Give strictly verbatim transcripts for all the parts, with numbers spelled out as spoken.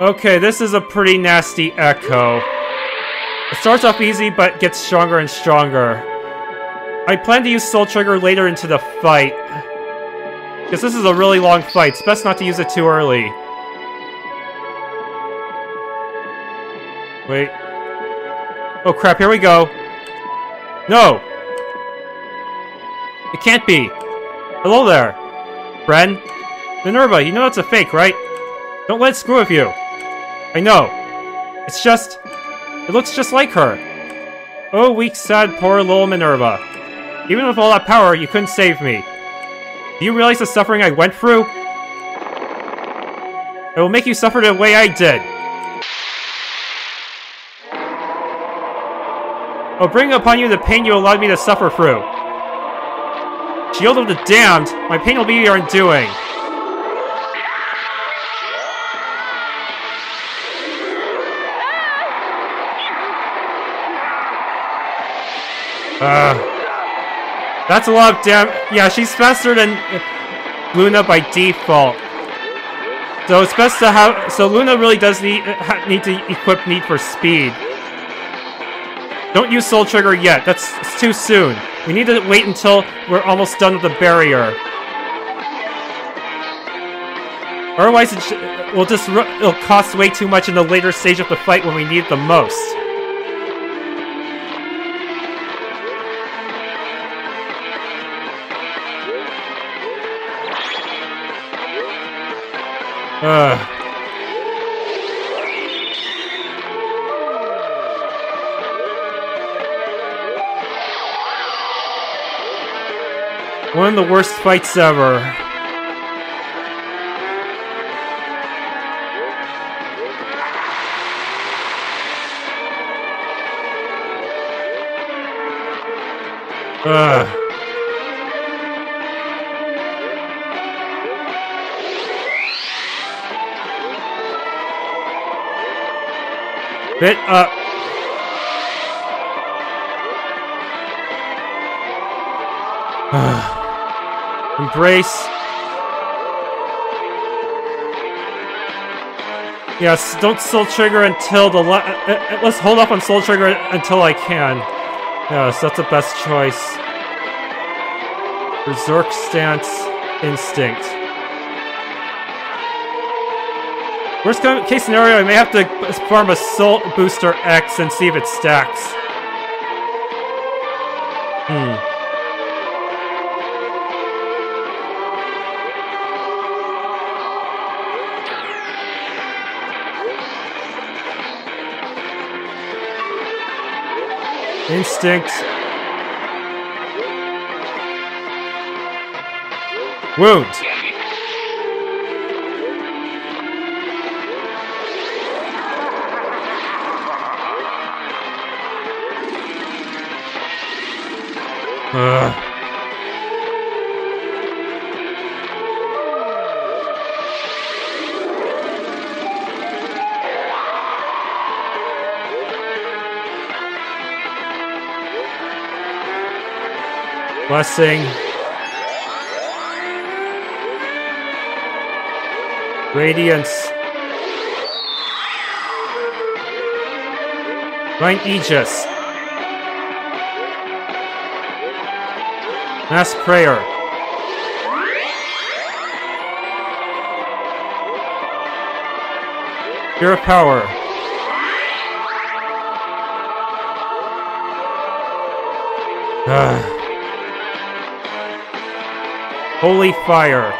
Okay, this is a pretty nasty echo. It starts off easy, but gets stronger and stronger. I plan to use Soul Trigger later into the fight. Because this is a really long fight. It's best not to use it too early. Wait. Oh crap, here we go. No! It can't be. Hello there. Friend? Minerva, you know it's a fake, right? Don't let it screw with you. I know. It's just... It looks just like her. Oh, weak, sad, poor little Minerva. Even with all that power, you couldn't save me. Do you realize the suffering I went through? I will make you suffer the way I did. I'll bring upon you the pain you allowed me to suffer through. Shield of the Damned, my pain will be your undoing. Uh, that's a lot of dam- Yeah, she's faster than Luna by default. So it's best to have- So Luna really does need, need to equip Need for Speed. Don't use Soul Trigger yet, that's it's too soon. We need to wait until we're almost done with the barrier. Otherwise, it will just it'll cost way too much in the later stage of the fight when we need it the most. Ugh. One of the worst fights ever. Ugh. Bit up. Embrace. Yes, don't Soul Trigger until the la- uh, let's hold off on Soul Trigger until I can. Yes, that's the best choice. Berserk Stance, Instinct. Worst case scenario, I may have to farm a Soul Booster X and see if it stacks. Hmm. Instinct. Wound. Ugh. Blessing. Radiance. Divine Aegis. Mass Prayer. Pure Power. Ugh. Holy Fire.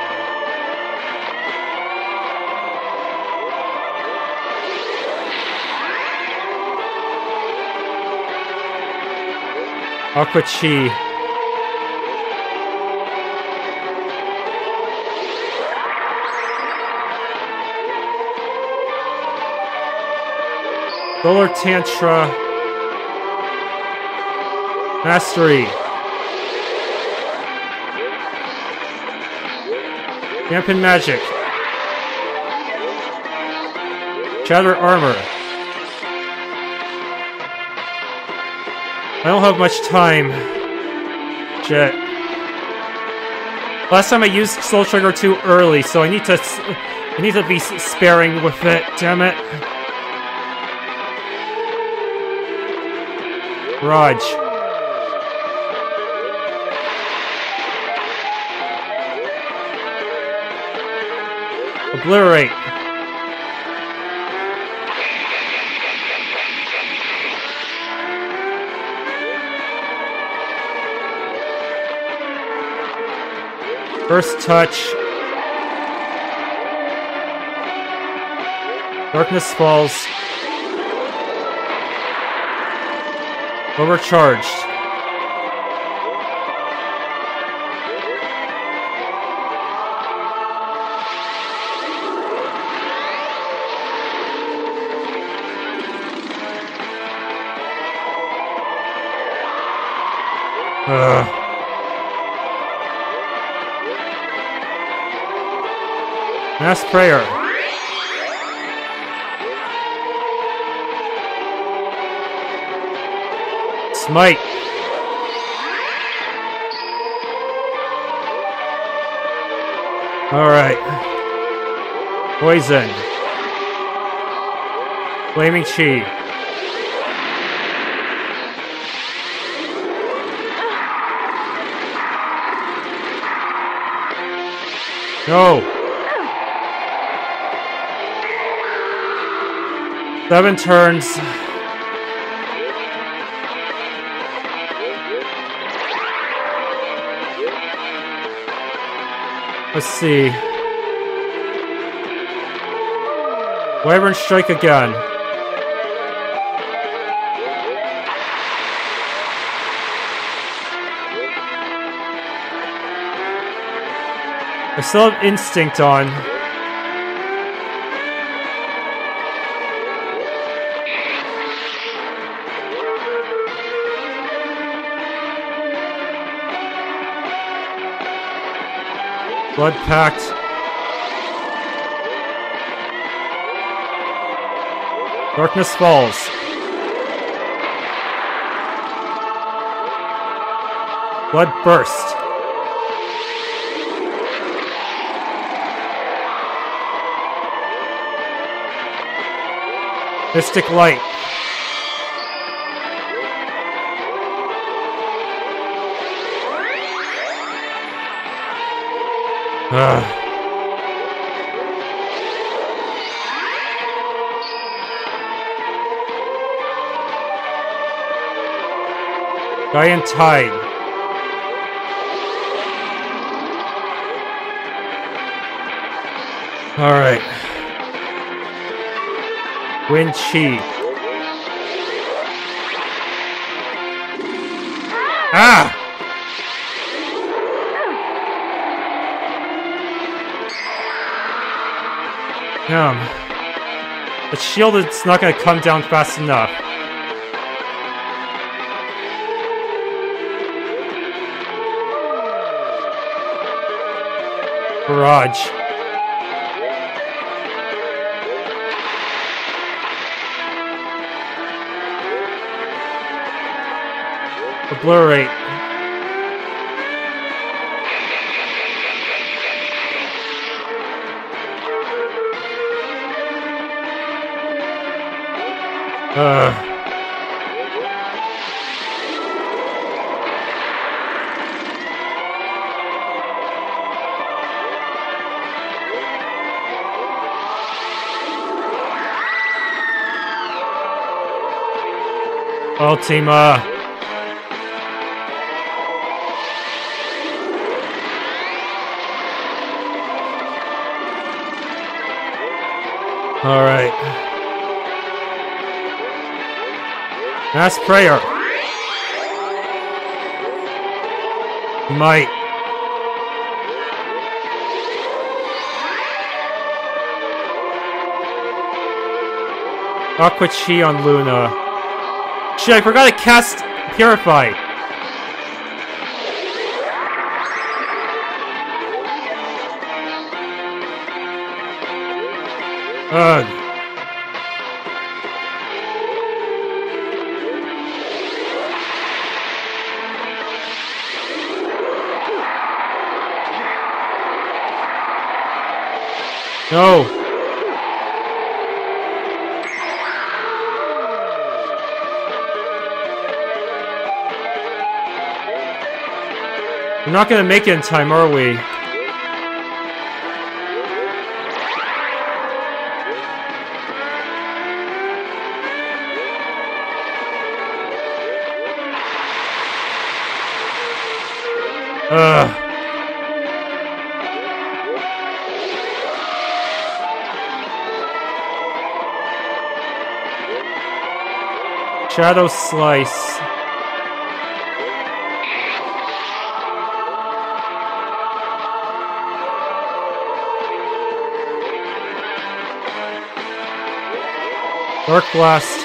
Aqua Chi. Solar Tantra. Mastery. Dampen Magic. Shatter Armor. I don't have much time. Shit. Last time I used Soul Trigger too early, so I need to I need to be sparing with it, damn it. Raj. Obliterate. First touch. Darkness falls. Overcharged. Ugh. Mass prayer. Smite. Alright. Poison. Flaming Chi. No. Seven turns. Let's see. Wyvern strike again. I still have instinct on. Blood Pact. Darkness falls. Blood burst. Mystic light. Ugh. Giant Tide. Alright. Wind Chi. Ah! Damn. The shield is not gonna come down fast enough. Barrage. Obliterate. Uh. Ultima. All right. Mass prayer. Might. Aqua Chi on Luna. Shit, I forgot to cast Purify. Ugh. No! We're not gonna make it in time, are we? Ugh. Shadow Slice. Dark Blast.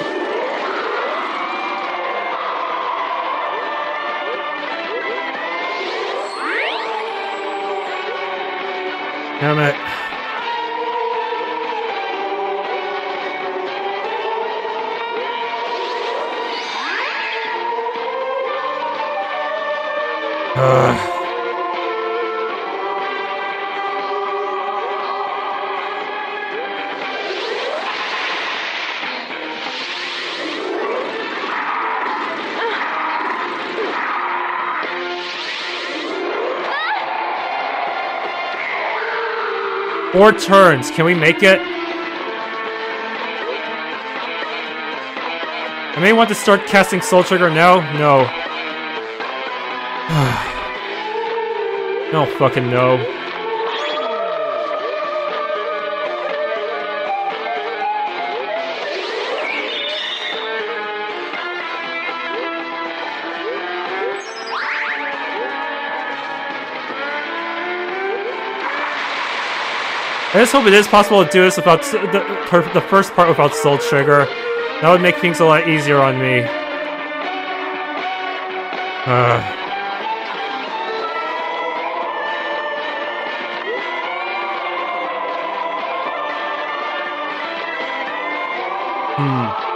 Damn it. Ugh. Four turns. Can we make it? I may want to start casting Soul Trigger now. No. No fucking no. I just hope it is possible to do this without the, the first part without Soul Trigger. That would make things a lot easier on me. Uh. Hmm.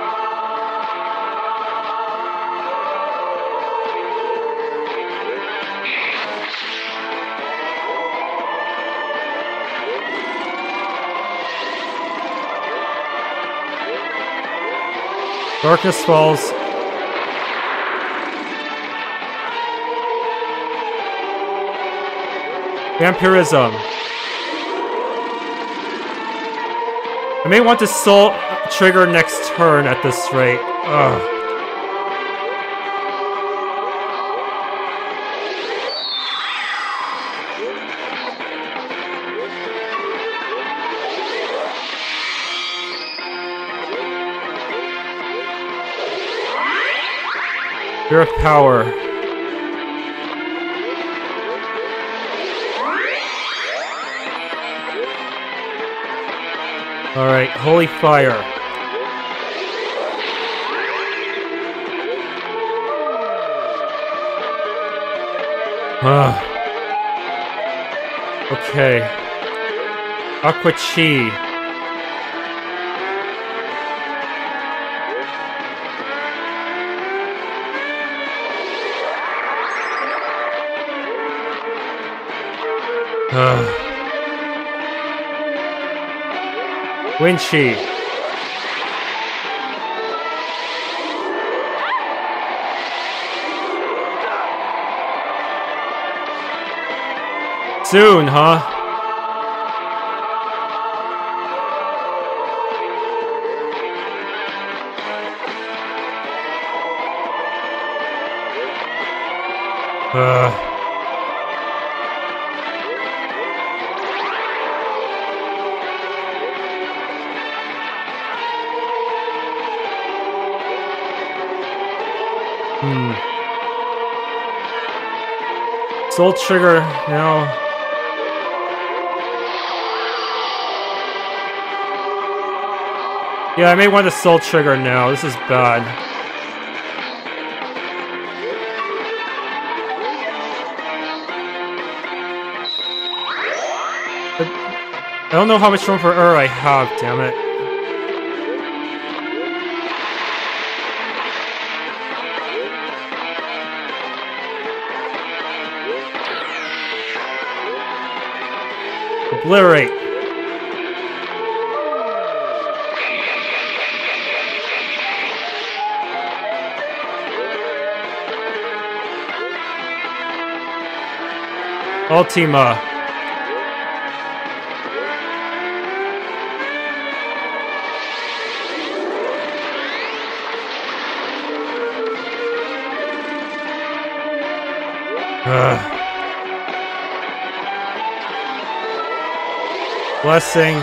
Darkness Falls. Vampirism. I may want to Soul Trigger next turn at this rate. Ugh. Fear of Power. Alright, Holy Fire. Ugh. Okay. Aqua Chi. Uh. Wind Chi. Soon, huh? Uh. Hmm. Soul Trigger now. Yeah, I may want to Soul Trigger now. This is bad. But I don't know how much room for error I have, damn it. Obliterate. Ultima. Ugh. Blessing.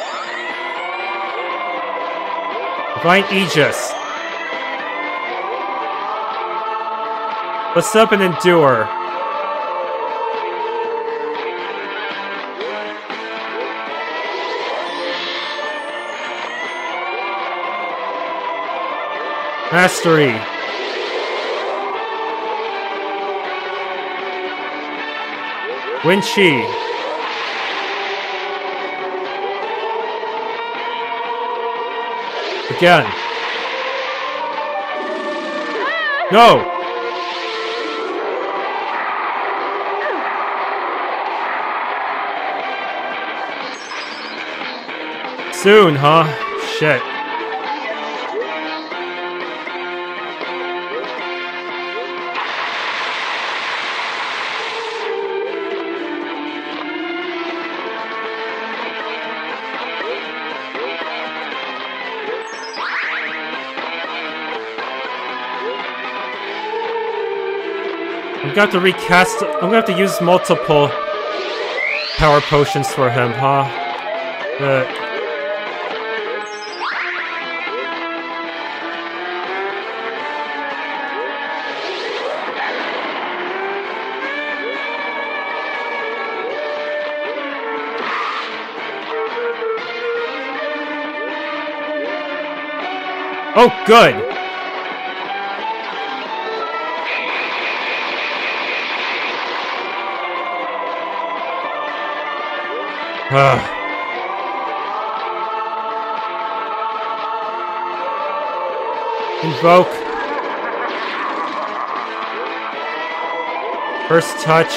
Divine Aegis. What's up and endure? Mastery. Win Chi. Again. No! Soon, huh? Shit. I'm gonna have to recast. I'm gonna have to use multiple power potions for him, huh? Uh, oh, good. Ugh. Invoke. First touch.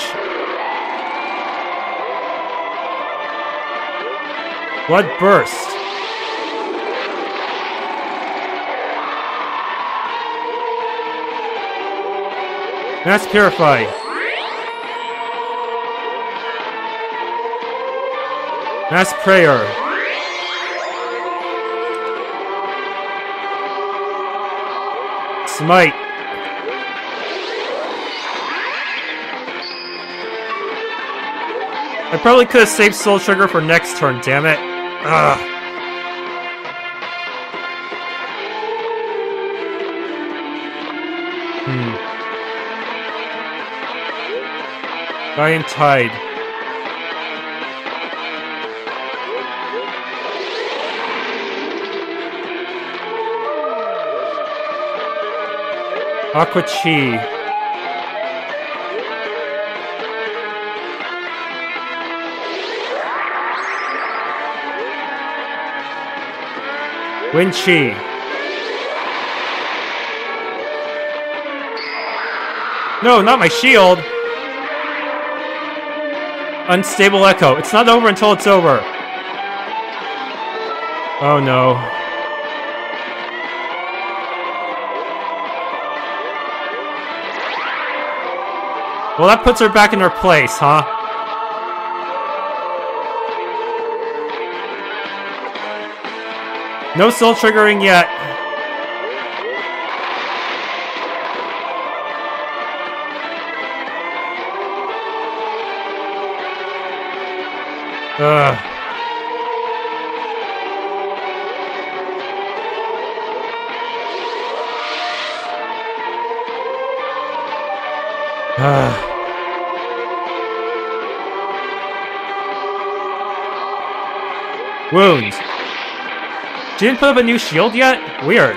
Blood burst. Mass purify. Mass prayer. Smite. I probably could have saved Soul Trigger for next turn, damn it. Ugh. Hmm. Giant Tide. Aqua Chi. Wind Chi. No, not my shield. Unstable Echo. It's not over until it's over. Oh no. Well, that puts her back in her place, huh? No soul triggering yet. Ugh. Ugh. Wounds. She didn't put up a new shield yet? Weird.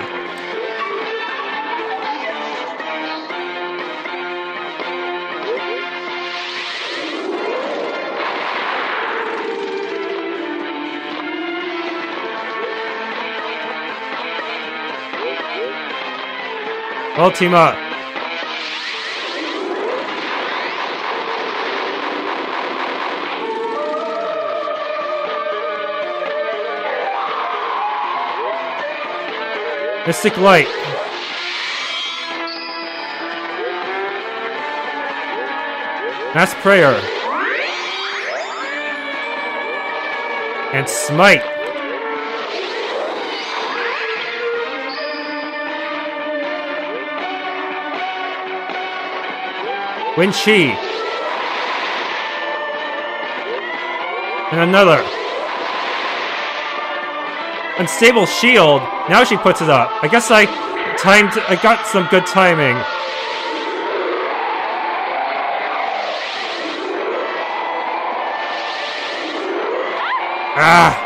Ultima. Mystic Light. Mass Prayer. And smite. Win Chi. And another. Unstable shield. Now she puts it up. I guess I timed. I got some good timing. Ah.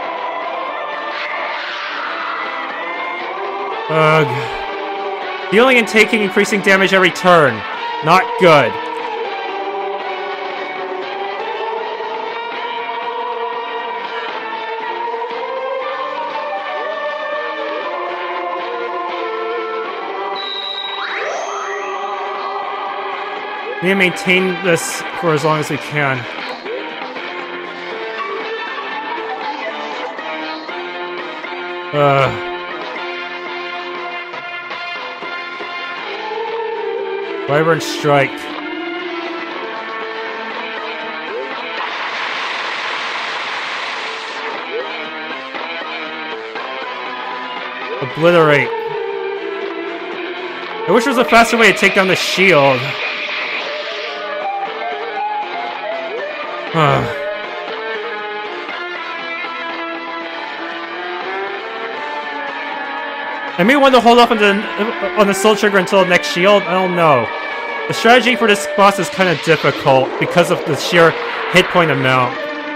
Ugh. Dealing and taking increasing damage every turn. Not good. We need to maintain this for as long as we can. Uh. Wyvern Strike. Obliterate. I wish there was a faster way to take down the shield. Uh. I may want to hold off on the on the soul trigger until the next shield. I don't know. The strategy for this boss is kind of difficult because of the sheer hit point amount.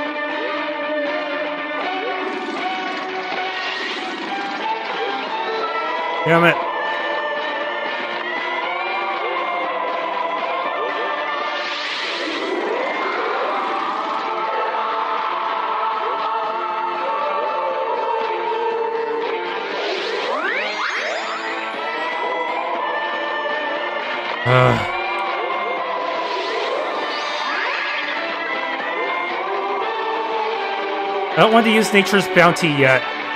Damn it. Uh. I don't want to use Nature's Bounty yet.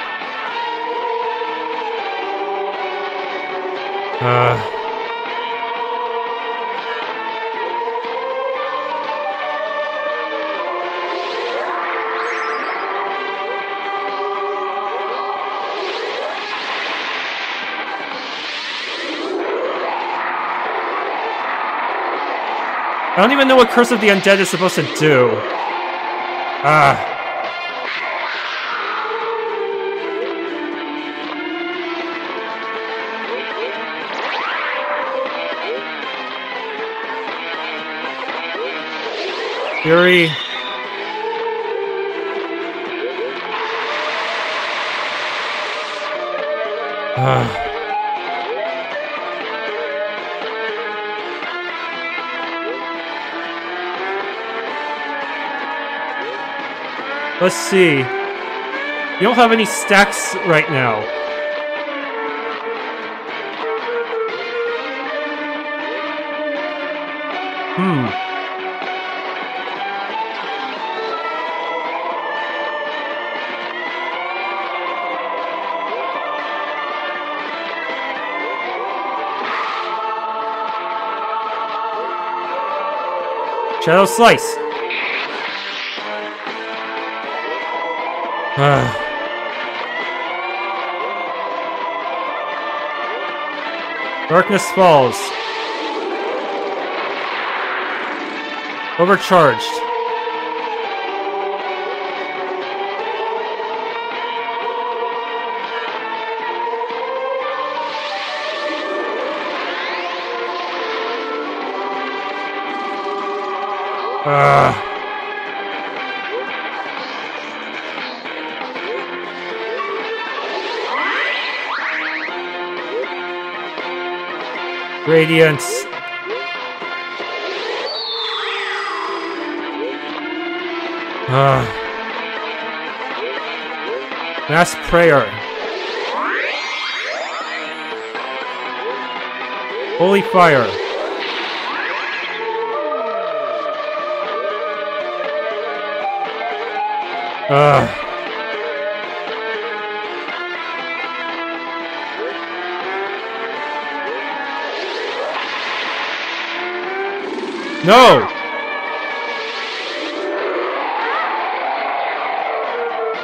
Uh. I don't even know what Curse of the Undead is supposed to do. Ah. Fury. Ah. Let's see. You don't have any stacks right now. Hmm. Shadow Slice. Ah. Darkness Falls. Overcharged. Ah. Radiance. Ah. Mass Prayer. Holy Fire. Ah. No!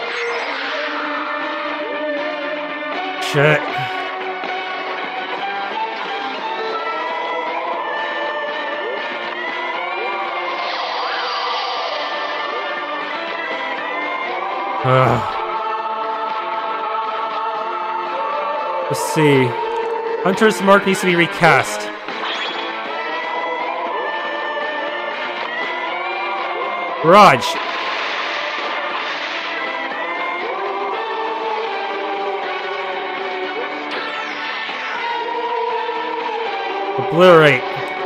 shit. Ugh. Let's see. Hunter's Mark needs to be recast. Raj. Obliterate.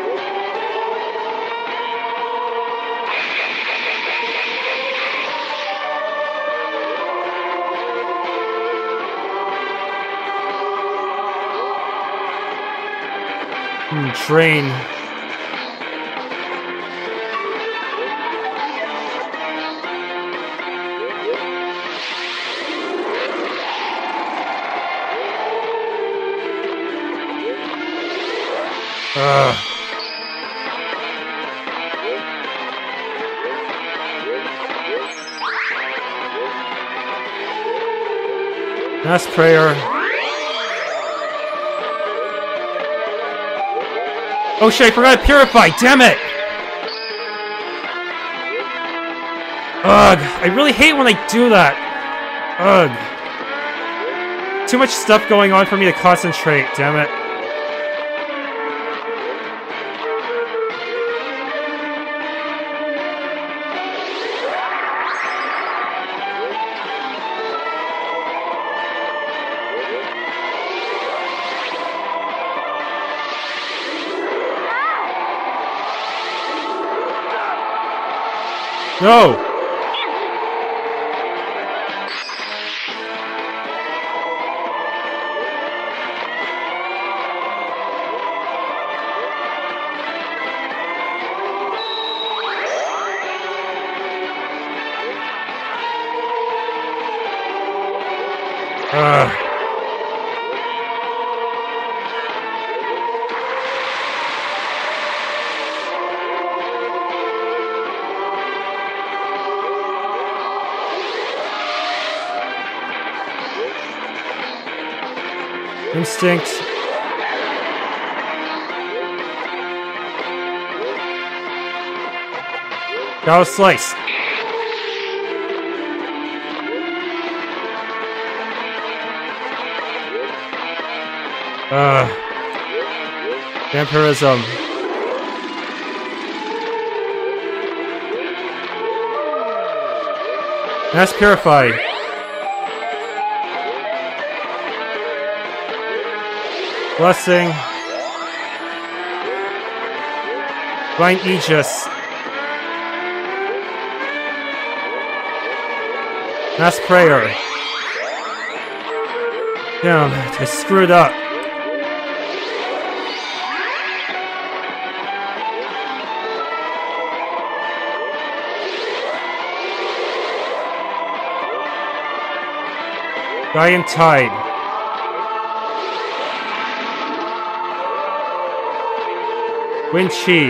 Hmm, train. Ugh. Mass prayer. Oh shit, I forgot to purify, damn it! Ugh, I really hate when I do that. Ugh. Too much stuff going on for me to concentrate, damn it. No! Ugh. Instinct. Got a slice. Uh, vampirism. Mass purify. Blessing. Blind Aegis. Mass prayer. Damn, I screwed up. Giant Tide. Wind Chi.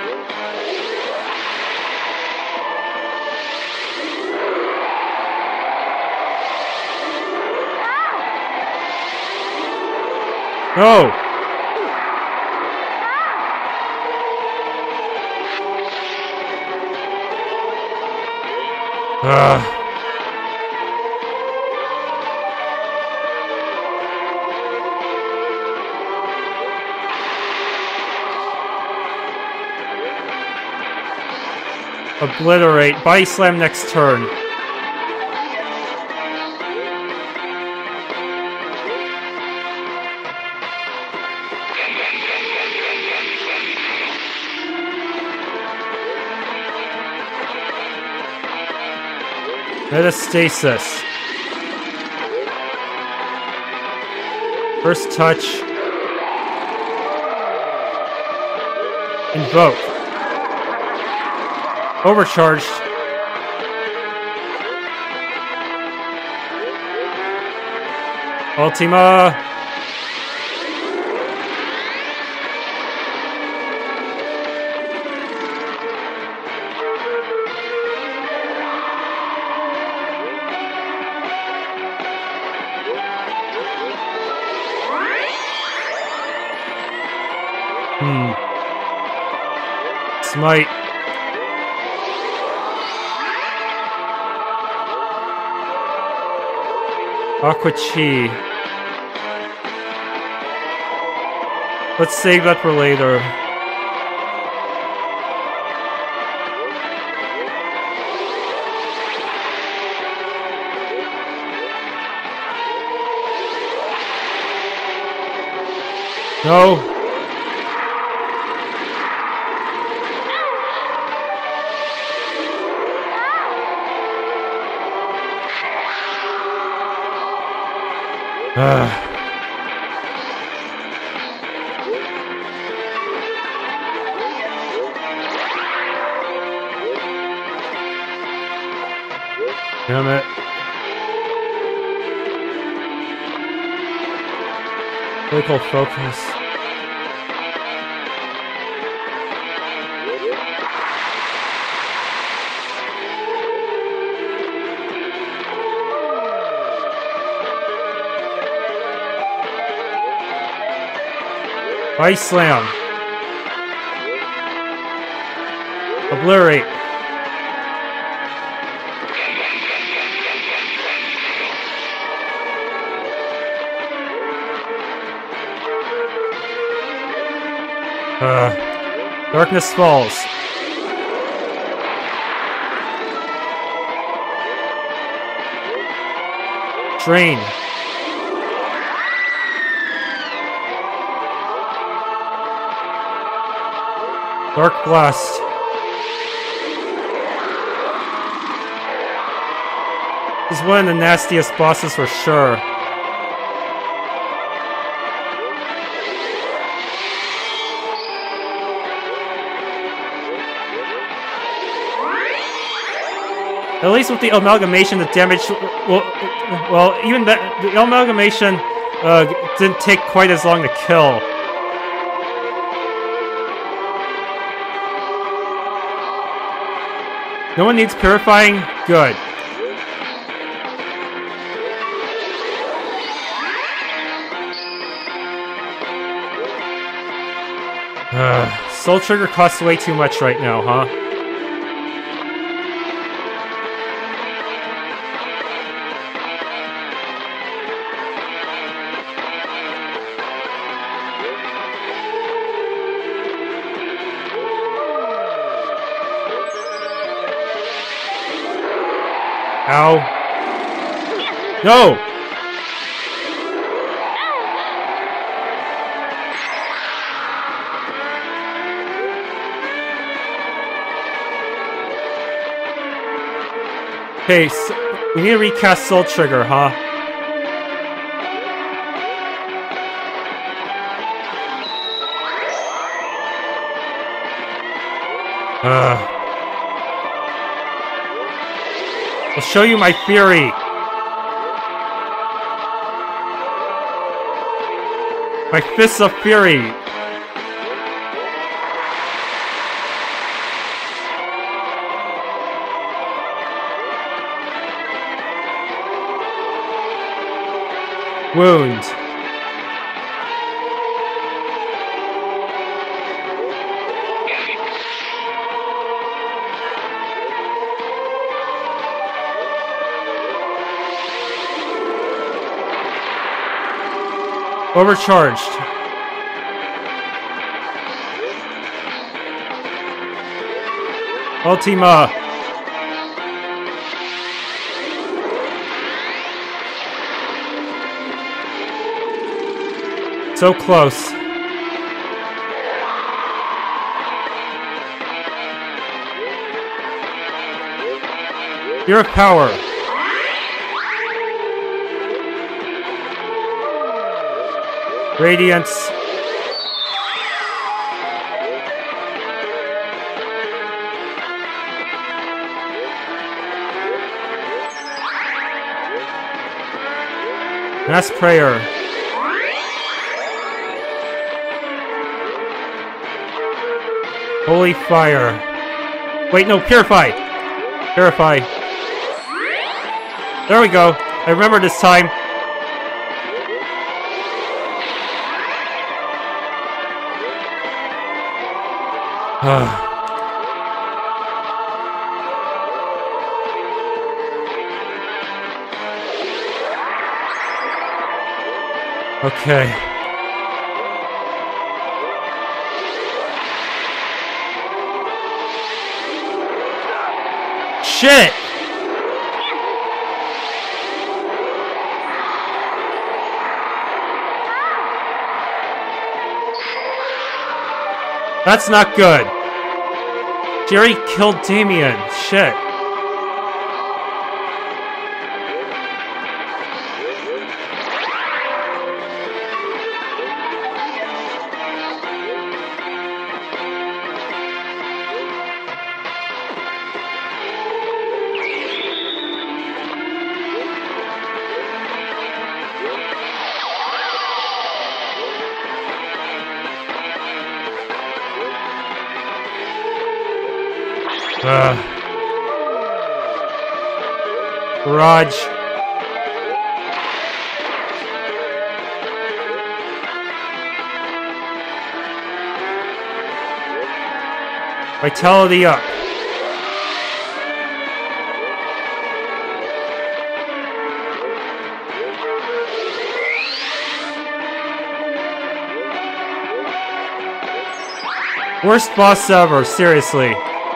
No! Ugh. Obliterate. Body slam next turn. Metastasis. First touch. Invoke. Overcharged. Ultima. Hmm. Smite. Aqua Chi. Let's save that for later. No. Ugh. Damn it. Critical focus. Ice Slam. Obliterate. Uh, Darkness Falls. Drain. Dark Blast. This is one of the nastiest bosses for sure. At least with the amalgamation, the damage, well, well even that, the amalgamation uh, didn't take quite as long to kill. No one needs purifying? Good. Uh, Soul Trigger costs way too much right now, huh? Ow. No! Okay, so we need to recast Soul Trigger, huh? Ugh. I'll show you my fury! My fists of fury! Wound. Overcharged. Ultima. So close. You're a power. Radiance. Mass Prayer. Holy Fire. Wait, no, Purify. Purify. There we go. I remember this time. Okay. Shit! That's not good. Jerry killed Damien. Shit. Uh, Raj. Vitality up. Worst boss ever, seriously.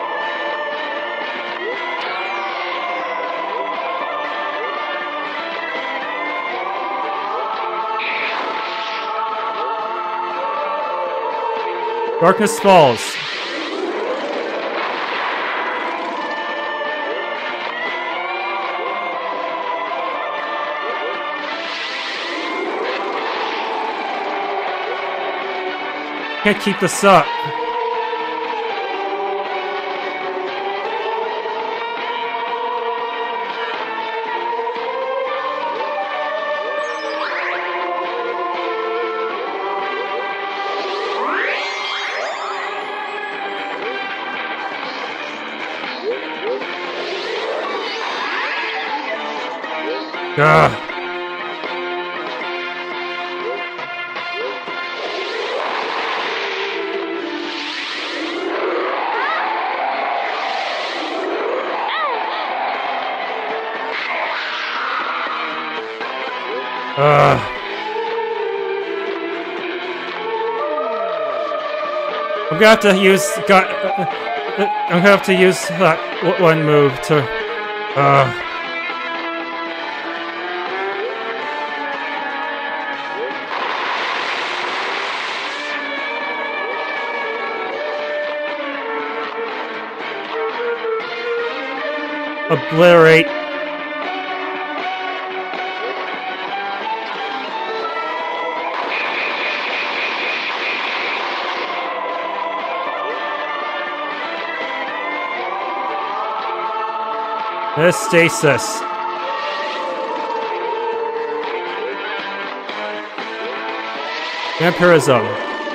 Darkness falls. Can't keep this up. Ugh. Ugh. I'm gonna have to use. Got. Uh, I'm gonna have to use that one move to. Uh. Obliterate. There's stasis. Vampirism.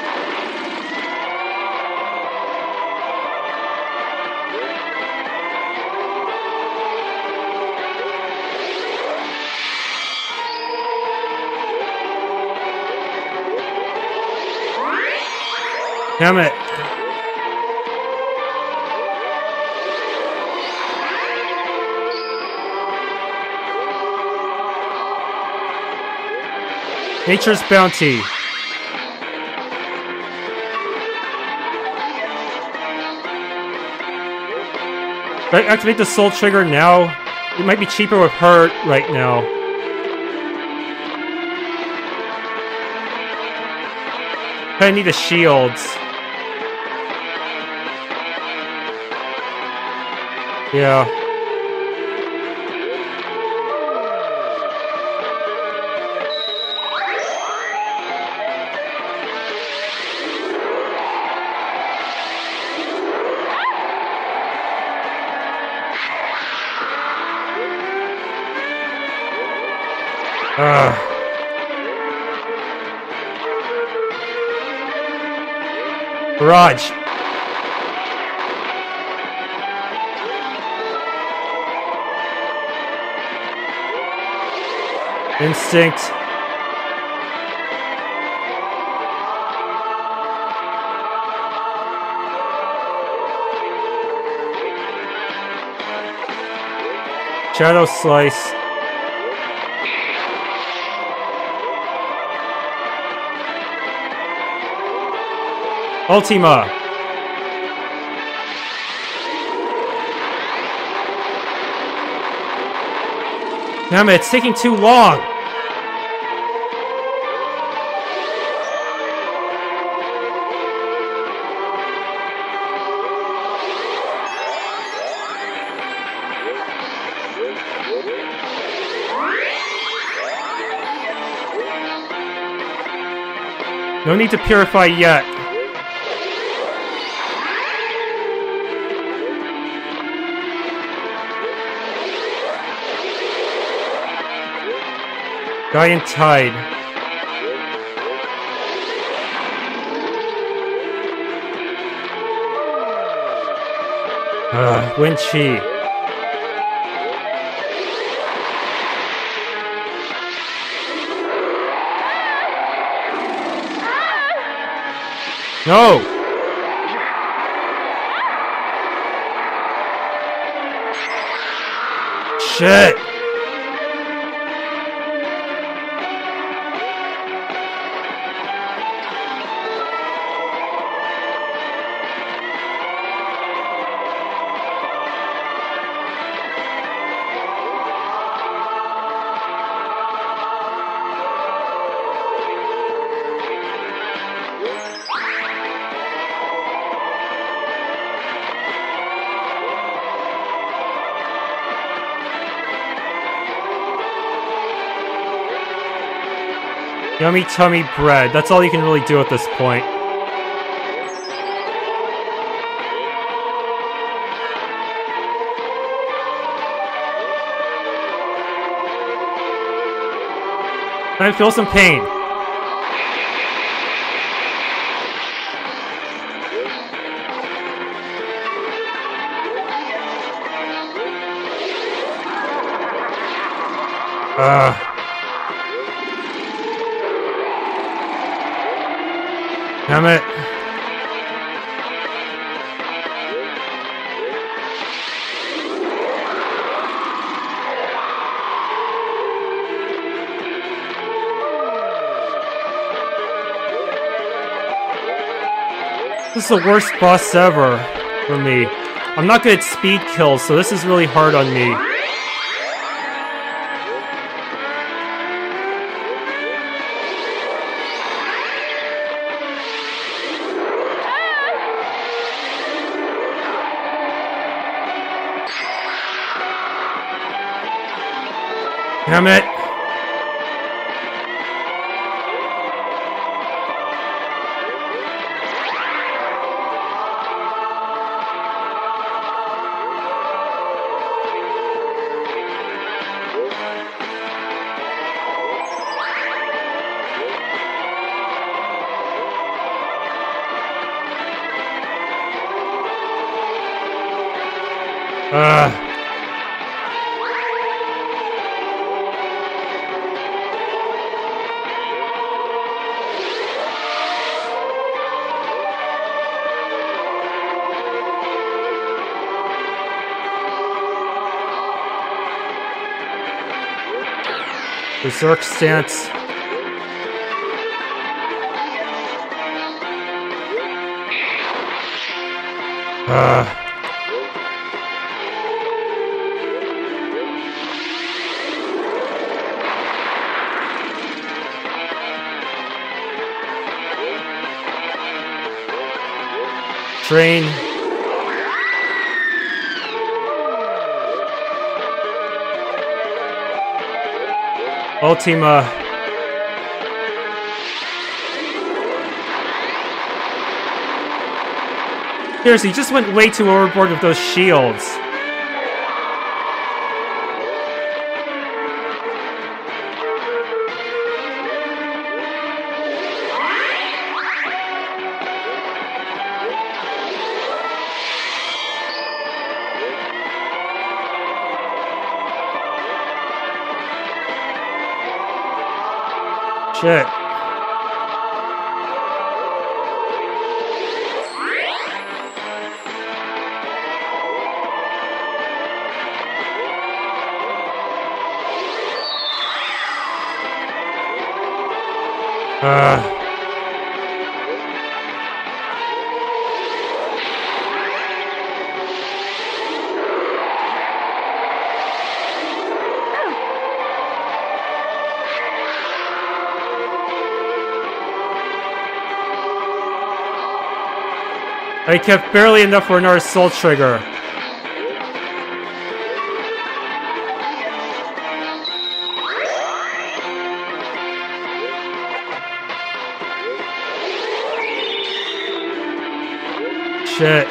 Damn it. Nature's Bounty. Should I activate the Soul Trigger now? It might be cheaper with her right now. I need the shields. Yeah. Ugh. Raj. Instinct. Shadow Slice. Ultima. Damn it, it's taking too long. No need to purify yet. Giant Tide. Ugh, Wind Chi. No! Shit! Yummy tummy bread. That's all you can really do at this point. I feel some pain. Ugh. Damn it. This is the worst boss ever for me. I'm not good at speed kills, so this is really hard on me. Damn it! Ugh. Berserk stance. Ugh. Train. Ultima. Seriously, you just went way too overboard with those shields. Shit. Ugh. I kept barely enough for another soul trigger. Shit.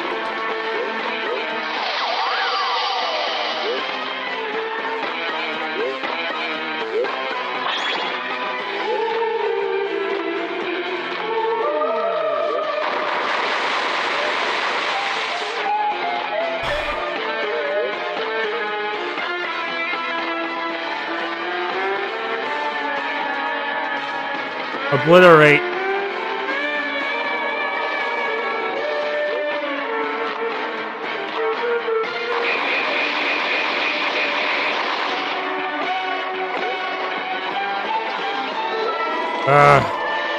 Obliterate. Ah.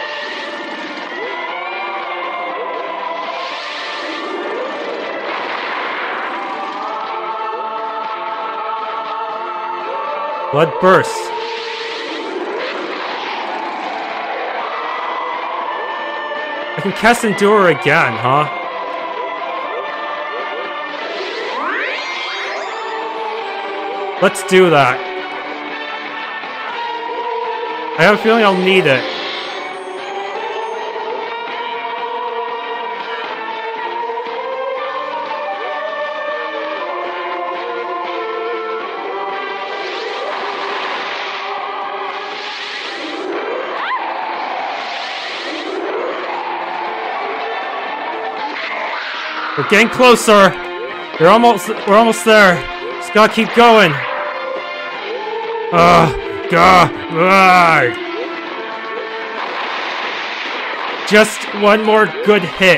Blood burst. I can cast Endure again, huh? Let's do that. I have a feeling I'll need it. We're getting closer. We're almost we're almost there. Just gotta keep going. Ugh, God. Ugh. Just one more good hit.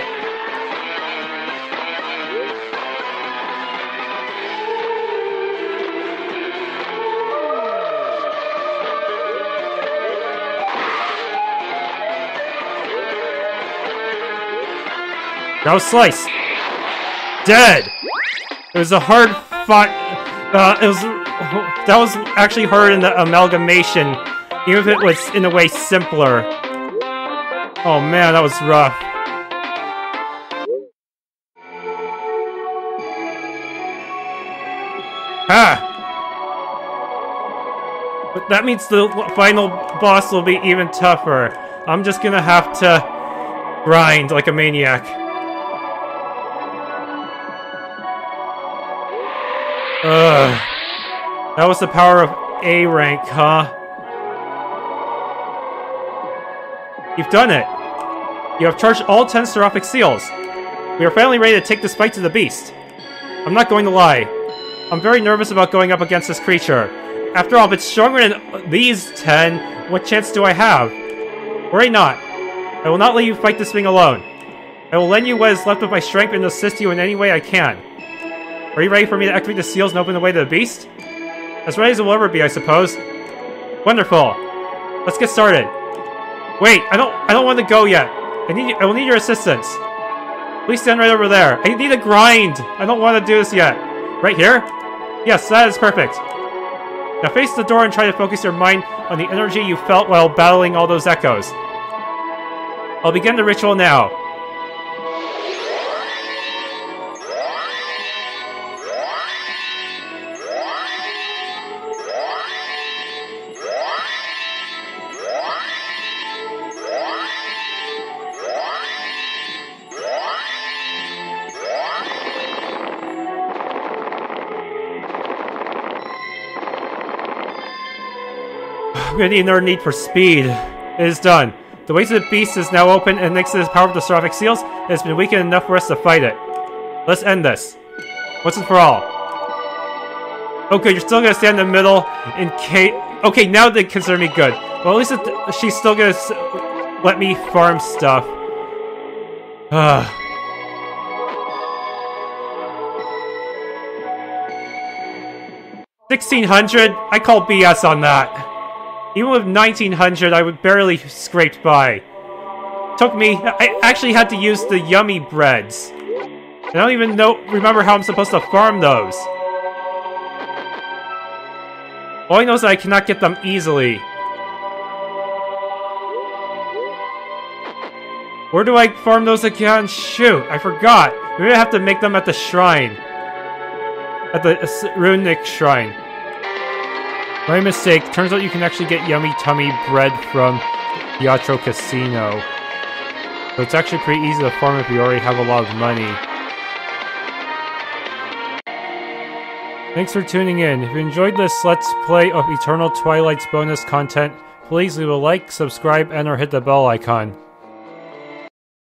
That was Slice. Dead. It was a hard fight. Uh, it was that was actually hard in the amalgamation, even if it was in a way simpler. Oh man, that was rough. Ah. But that means the final boss will be even tougher. I'm just gonna have to grind like a maniac. Ugh. That was the power of A rank, huh? You've done it! You have charged all ten seraphic seals. We are finally ready to take this fight to the beast. I'm not going to lie. I'm very nervous about going up against this creature. After all, if it's stronger than these ten, what chance do I have? Worry not. I will not let you fight this thing alone. I will lend you what is left of my strength and assist you in any way I can. Are you ready for me to activate the seals and open the way to the beast? As ready as it will ever be, I suppose. Wonderful. Let's get started. Wait, I don't I don't want to go yet. I need I will need your assistance. Please stand right over there. I need a grind. I don't want to do this yet. Right here? Yes, that is perfect. Now face the door and try to focus your mind on the energy you felt while battling all those echoes. I'll begin the ritual now. I'm gonna need another need for speed. It is done. The way to the beast is now open, and thanks to the power of the seraphic seals, it has been weakened enough for us to fight it. Let's end this. Once and for all. Okay, you're still gonna stand in the middle in case... Okay, now they consider me good. Well, at least it, she's still gonna s let me farm stuff. Ugh. sixteen hundred? I call B S on that. Even with nineteen hundred, I would barely scraped by. Took me... I actually had to use the yummy breads. I don't even know... remember how I'm supposed to farm those. All I know is that I cannot get them easily. Where do I farm those again? Shoot, I forgot. Maybe I have to make them at the shrine. At the uh, runic shrine. My mistake. Turns out you can actually get yummy tummy bread from Teatro Casino. So it's actually pretty easy to farm if you already have a lot of money. Thanks for tuning in. If you enjoyed this Let's Play of Eternal Twilight's bonus content, please leave a like, subscribe, and or hit the bell icon.